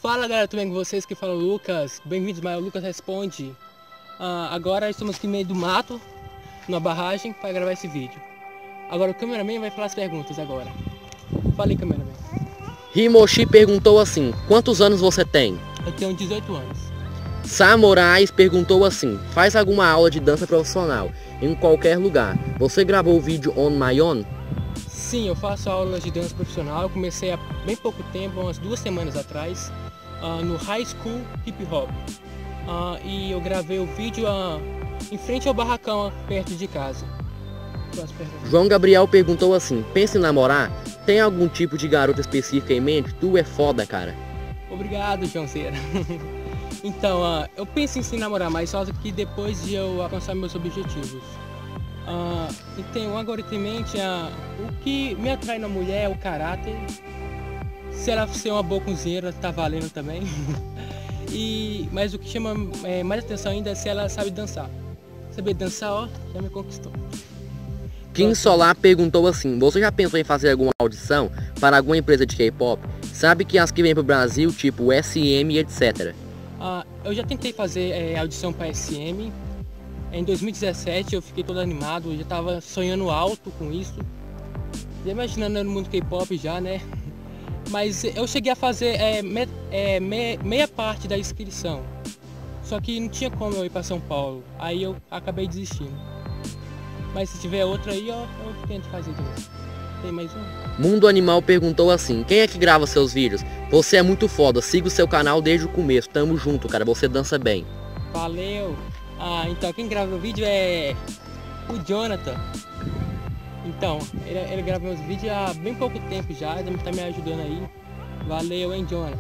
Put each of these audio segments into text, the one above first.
Fala galera, tudo bem com vocês? Que fala o Lucas. Bem-vindos mais ao Lucas Responde. Agora estamos aqui no meio do mato, numa barragem, para gravar esse vídeo. Agora o cameraman vai falar as perguntas agora. Fala aí, cameraman. Himoshi perguntou assim: quantos anos você tem? Eu tenho 18 anos. Samurais perguntou assim: faz alguma aula de dança profissional em qualquer lugar? Você gravou o vídeo on my own? Sim, eu faço aulas de dança profissional. Eu comecei há bem pouco tempo, umas 2 semanas atrás, no High School Hip Hop. E eu gravei o vídeo em frente ao barracão, perto de casa. João Gabriel perguntou assim: pensa em namorar? Tem algum tipo de garota específica em mente? Tu é foda, cara. Obrigado, Joãozeira. Então, eu penso em se namorar, mas só que depois de eu alcançar meus objetivos. Então, agora em mente, o que me atrai na mulher é o caráter. Se ela ser uma boa cozinheira, tá valendo também. Mas o que chama mais atenção ainda é se ela sabe dançar. Saber dançar, ó, já me conquistou. Kim Solar perguntou assim: você já pensou em fazer alguma audição para alguma empresa de K-pop? Sabe que as que vêm pro Brasil, tipo SM e etc. Eu já tentei fazer audição para SM. Em 2017 eu fiquei todo animado, eu já tava sonhando alto com isso. Já imaginando no mundo K-pop já, né? Mas eu cheguei a fazer meia parte da inscrição. Só que não tinha como eu ir para São Paulo. Aí eu acabei desistindo. Mas se tiver outra aí, eu tento fazer de novo. Tem mais um? Mundo Animal perguntou assim: quem é que grava seus vídeos? Você é muito foda, siga o seu canal desde o começo. Tamo junto, cara, você dança bem. Valeu! Então quem grava o vídeo é o Jonathan. Então, ele grava meus vídeos há bem pouco tempo já, ele tá me ajudando aí. Valeu, hein, Jonathan?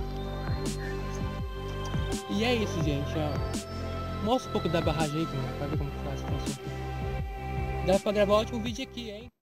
E é isso, gente. Mostra um pouco da barragem aí, pra ver como faz. Dá pra gravar um ótimo vídeo aqui, hein?